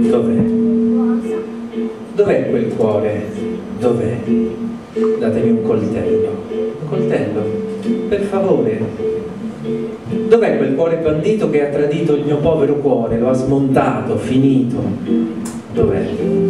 Dov'è? Dov'è quel cuore? Dov'è? Datemi un coltello. Un coltello? Per favore. Dov'è quel cuore bandito che ha tradito il mio povero cuore? Lo ha smontato, finito. Dov'è?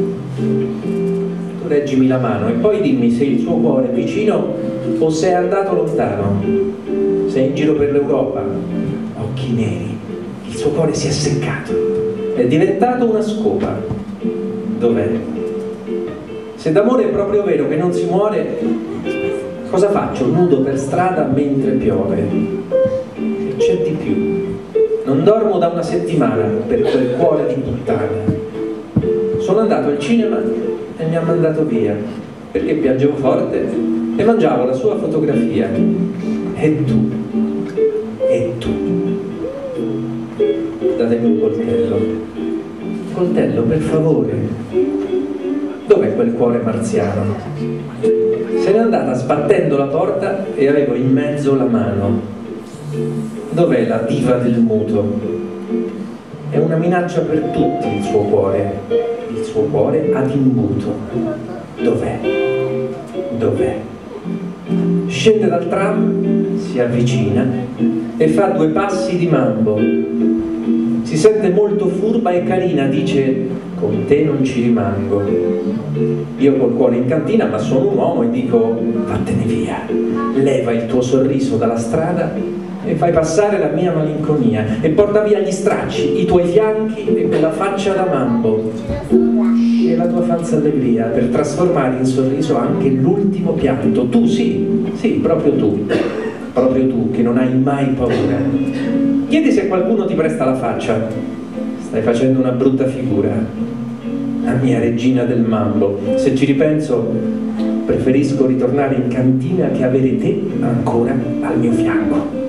Tu reggimi la mano e poi dimmi se il suo cuore è vicino o se è andato lontano. Se è in giro per l'Europa. Occhi neri. Il suo cuore si è seccato. È diventato una scopa. Dov'è? Se d'amore è proprio vero che non si muore, cosa faccio nudo per strada mentre piove? E c'è di più. Non dormo da una settimana per quel cuore di puttana. Sono andato al cinema e mi ha mandato via, perché piangevo forte e mangiavo la sua fotografia. E tu? E tu? Datemi un coltello. Un coltello, per favore. Dov'è quel cuore marziano? Se n'è andata sbattendo la porta e avevo in mezzo la mano. Dov'è la diva del muto? È una minaccia per tutti il suo cuore. Il suo cuore ad imbuto. Dov'è? Dov'è? Scende dal tram, si avvicina e fa 2 passi di mambo. Si sente molto furba e carina, dice: con te non ci rimango. Io col cuore in cantina, ma sono un uomo e dico: vattene via, leva il tuo sorriso dalla strada e fai passare la mia malinconia e porta via gli stracci, i tuoi fianchi e quella faccia da mambo e la tua falsa allegria per trasformare in sorriso anche l'ultimo pianto. Tu sì, proprio tu che non hai mai paura. Chiedi se qualcuno ti presta la faccia. Stai facendo una brutta figura. La mia regina del mambo. Se ci ripenso, preferisco ritornare in cantina che avere te ancora al mio fianco.